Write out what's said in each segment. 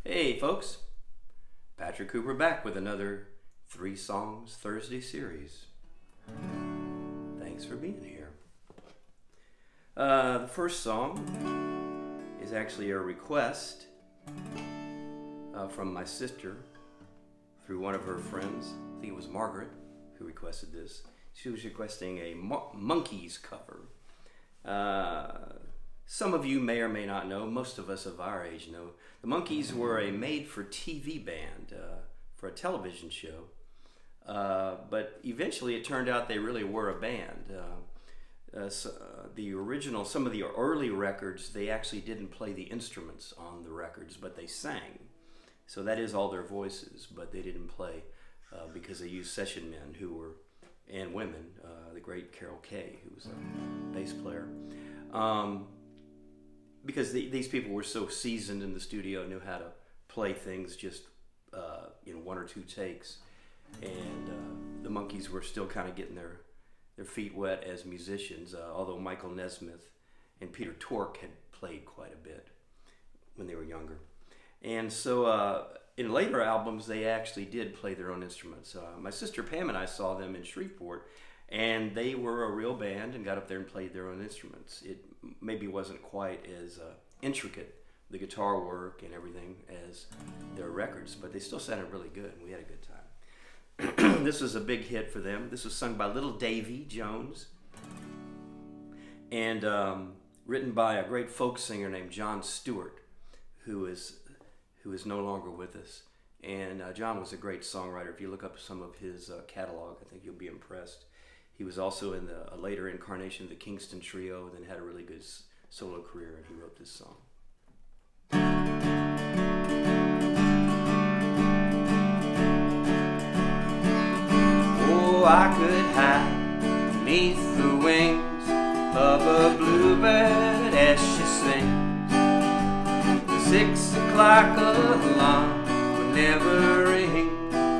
Hey folks, Patrick Cooper back with another 3 Songs Thursday series. Thanks for being here. The first song is actually a request from my sister through one of her friends. I think it was Margaret who requested this. She was requesting a Monkees cover. Some of you may or may not know, most of us of our age know, the Monkees were a made-for-TV band for a television show. But eventually it turned out they really were a band. Some of the early records, they actually didn't play the instruments on the records, but they sang. So that is all their voices, but they didn't play because they used session men and women, the great Carol Kay, who was a bass player. Because these people were so seasoned in the studio, knew how to play things just 1 or 2 takes, and the Monkees were still kind of getting their feet wet as musicians, although Michael Nesmith and Peter Tork had played quite a bit when they were younger. And so in later albums they actually did play their own instruments. My sister Pam and I saw them in Shreveport, and they were a real band and got up there and played their own instruments. It maybe wasn't quite as intricate, the guitar work and everything, as their records, but they still sounded really good, and we had a good time. This was a big hit for them. This was sung by Little Davy Jones and written by a great folk singer named John Stewart, who is no longer with us. And John was a great songwriter. If you look up some of his catalog, I think you'll be impressed. He was also in a later incarnation of the Kingston Trio, then had a really good solo career, and he wrote this song. Oh, I could hide beneath the wings of a bluebird as she sings. The 6 o'clock alarm would never ring.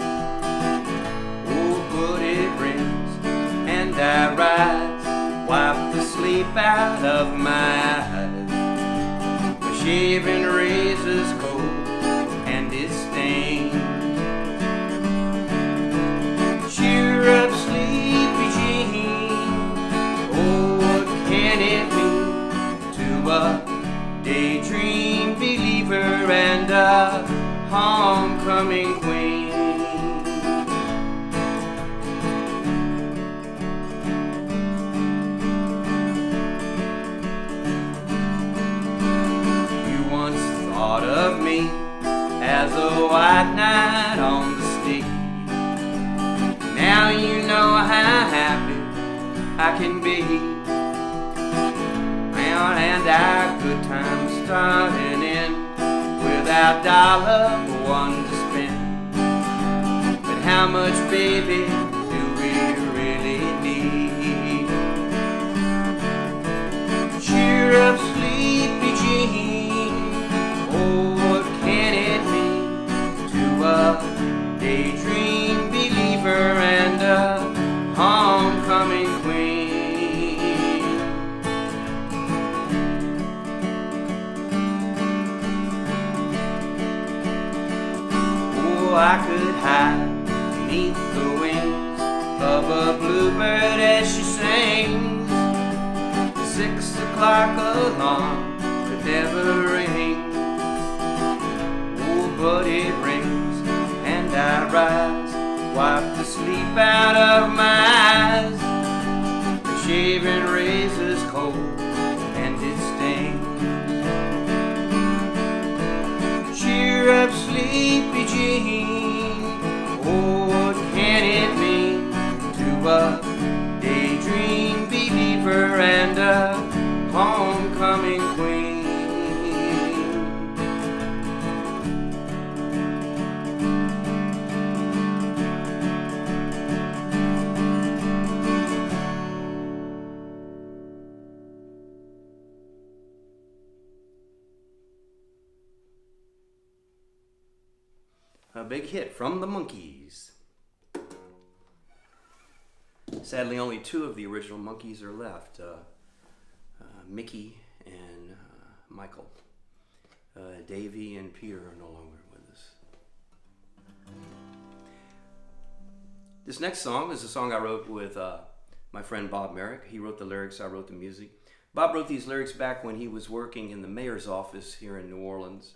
Oh, but it rings. I rise, wipe the sleep out of my eyes. My shaving razor's cold and it's stained. Cheer up, sleepy Jean. Oh, what can it mean to a daydream believer and a homecoming queen? Of me as a white knight on the steed. Now you know how happy I can be. Well, and our good times start and end without dollar for one to spend. But how much, baby, do we really need? Cheer up, sleepy Jean. Oh, what can it mean to a daydream believer and a homecoming queen? Oh, I could hide beneath the wings of a bluebird as she sings. The 6 o'clock alarm could never ring. But it rings, and I rise, wipe the sleep out of my eyes. The shaving razor's cold, and it stings. Cheer up, sleepy Jean. Oh, what can it mean to a daydream believer and a homecoming queen? A big hit from the Monkees. Sadly, only 2 of the original Monkees are left, Mickey and Michael. Davy and Peter are no longer with us. This next song is a song I wrote with my friend Bob Merrick. He wrote the lyrics, I wrote the music. Bob wrote these lyrics back when he was working in the mayor's office here in New Orleans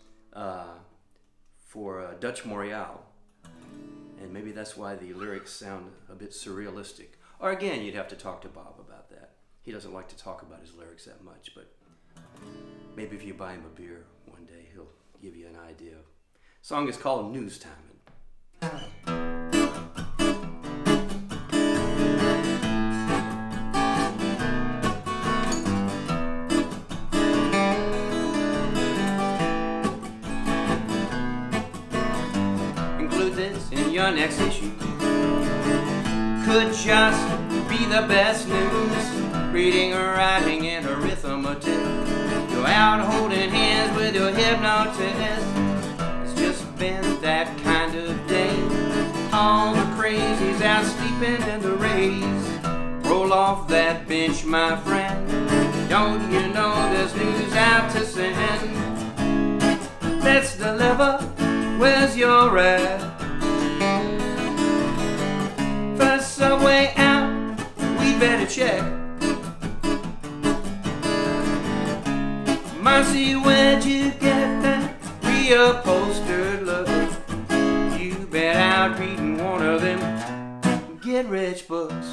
for Dutch Morial. And maybe that's why the lyrics sound a bit surrealistic. Or again, you'd have to talk to Bob about that. He doesn't like to talk about his lyrics that much, but maybe if you buy him a beer one day, he'll give you an idea. The song is called News Timing. Include this in your next issue. Could just be the best news. Reading or writing and arithmetic. Go out holding hands with your hypnotist. It's just been that kind of day. All the crazies out sleeping in the rays. Roll off that bench, my friend. Don't you know there's news out to send? Let's deliver. Where's your at? First subway out, we better check. Marcy, where'd you get that reupholstered look? You been out reading one of them get-rich books.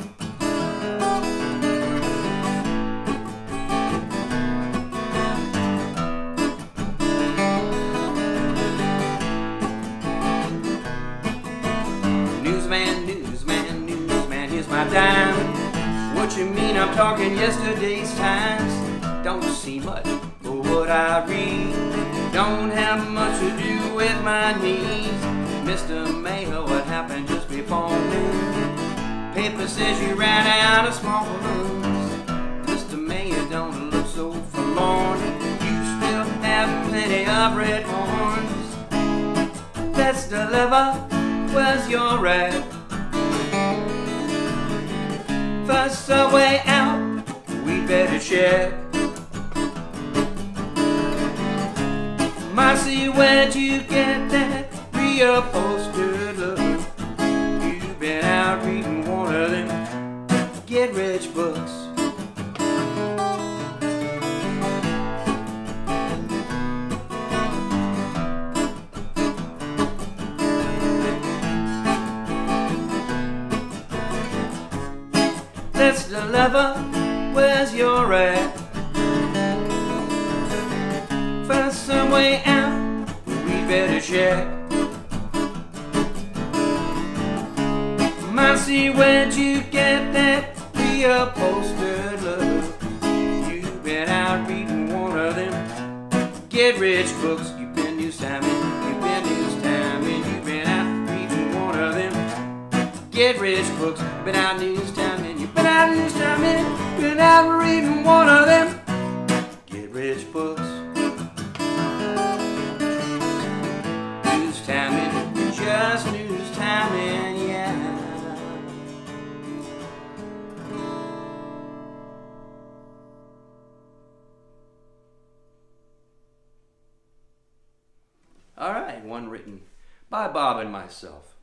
Newsman, newsman, newsman, here's my dime. What you mean I'm talking yesterday's times? Don't see much for what I read. Don't have much to do with my needs. Mr. Mayor, what happened just before noon? Paper says you ran out of small balloons. Mr. Mayor, don't look so forlorn. You still have plenty of red horns. Let's deliver. Where's your at? First subway out, we better check. Marcy, where'd you get that reupholstered look? You've been out reading one of them get-rich books. Let's deliver. Where's your at? First subway out, we better check. Marcy, where'd you get that reupholstered look? You've been out reading one of them get-rich books. You've been news timing, you've been news timing. You've been out reading one of them get-rich books. You've been out news timing, you've been out news timing. You've been out reading one of them get-rich books. Just news timing, yeah. All right, one written by Bob and myself.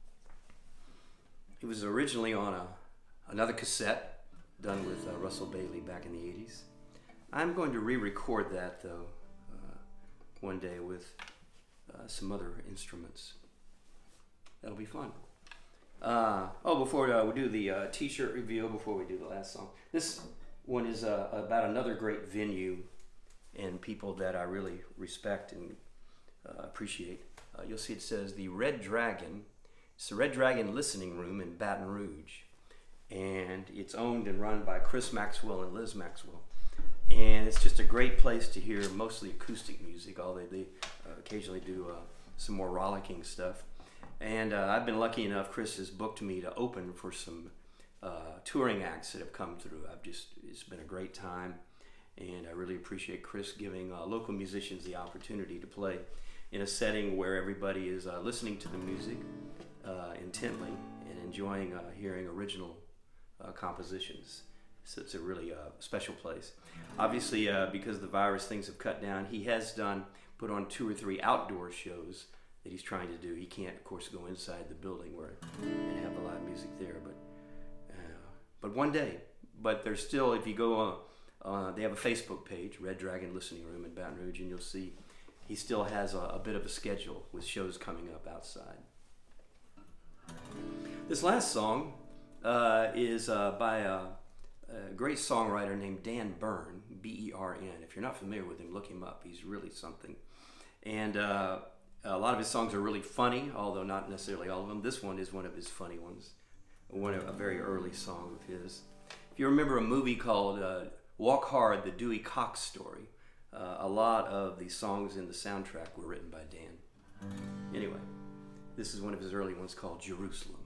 It was originally on another cassette done with Russell Bailey back in the 80s. I'm going to re-record that though one day with some other instruments. That'll be fun. Before we do the t-shirt review, before we do the last song, this one is about another great venue and people that I really respect and appreciate. You'll see it says the Red Dragon. It's the Red Dragon Listening Room in Baton Rouge, and it's owned and run by Chris Maxwell and Liz Maxwell. And it's just a great place to hear mostly acoustic music, although they occasionally do some more rollicking stuff. And I've been lucky enough, Chris has booked me to open for some touring acts that have come through. It's been a great time, and I really appreciate Chris giving local musicians the opportunity to play in a setting where everybody is listening to the music intently and enjoying hearing original compositions. So it's a really special place. Obviously, because of the virus, things have cut down. He has put on 2 or 3 outdoor shows that he's trying to do. He can't, of course, go inside the building and have the live music there, but one day. But there's still, if you go they have a Facebook page, Red Dragon Listening Room in Baton Rouge, and you'll see he still has a bit of a schedule with shows coming up outside. This last song is by a great songwriter named Dan Byrne, B-E-R-N. If you're not familiar with him, look him up. He's really something. And a lot of his songs are really funny, although not necessarily all of them. This one is one of his funny ones, a very early song of his. If you remember a movie called Walk Hard, the Dewey Cox Story, a lot of the songs in the soundtrack were written by Dan. Anyway, this is one of his early ones called Jerusalem.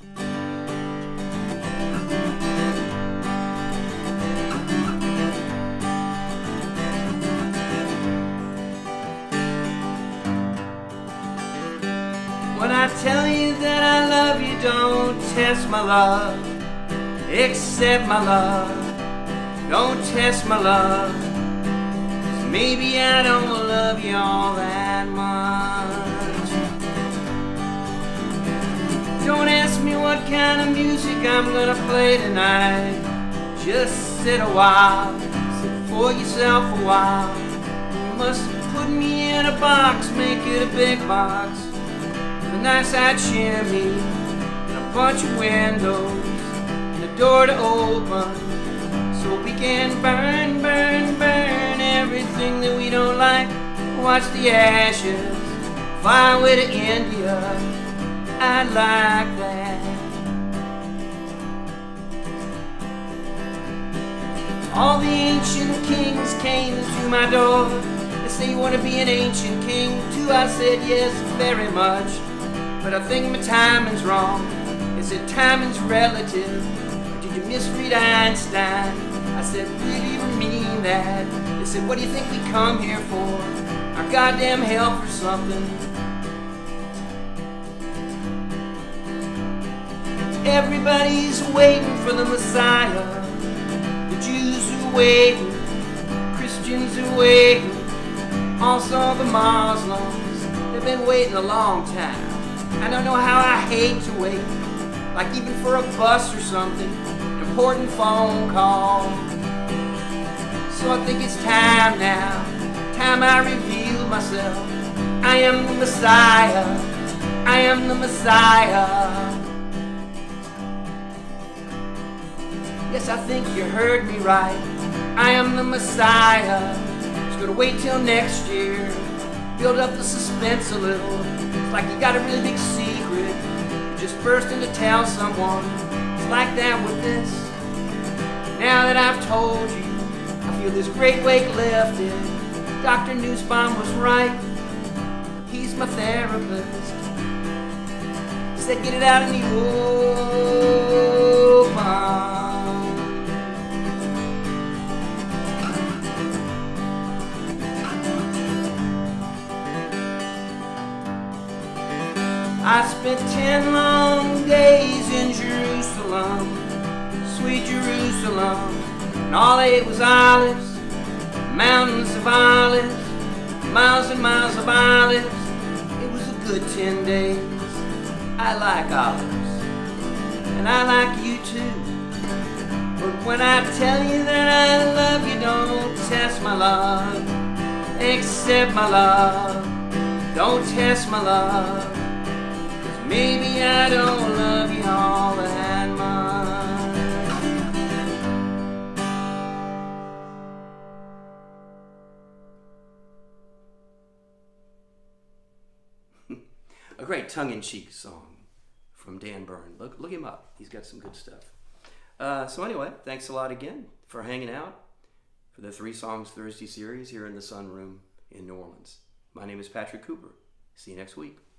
When I tell you that I love you, don't test my love, accept my love. Don't test my love, 'cause maybe I don't love you all that much. Don't ask me what kind of music I'm gonna play tonight. Just sit a while, sit for yourself a while. You must put me in a box, make it a big box, with a nice high chimney and a bunch of windows and a door to open, so we can burn, burn, burn everything that we don't like. Watch the ashes fly away to India. I like that. All the ancient kings came to my door. They say, you want to be an ancient king too? I said, yes, very much. But I think my timing's wrong. They said, timing's relative. Did you misread Einstein? I said, really, you mean that? They said, what do you think we come here for? Our goddamn health or something? Everybody's waiting for the Messiah. The Jews are waiting, Christians are waiting, also the Muslims. They've been waiting a long time. I don't know how I hate to wait, like even for a bus or something, an important phone call. So I think it's time now, time I reveal myself. I am the Messiah, I am the Messiah. Yes, I think you heard me right. I am the Messiah. Just gonna wait till next year, build up the suspense a little. It's like you got a really big secret, you just burst in to tell someone. It's like that with this. Now that I've told you, I feel this great weight lifted. Dr. Nussbaum was right. He's my therapist. He said, get it out in the open. I spent 10 long days in Jerusalem, sweet Jerusalem, and all I ate was olives, mountains of olives, miles and miles of olives. It was a good 10 days. I like olives, and I like you too. But when I tell you that I love you, don't test my love, accept my love. Don't test my love, maybe I don't love you all that much. A great tongue-in-cheek song from Dan Byrne. Look him up. He's got some good stuff. So anyway, thanks a lot again for hanging out for the 3 Songs Thursday series here in the Sunroom in New Orleans. My name is Patrick Cooper. See you next week.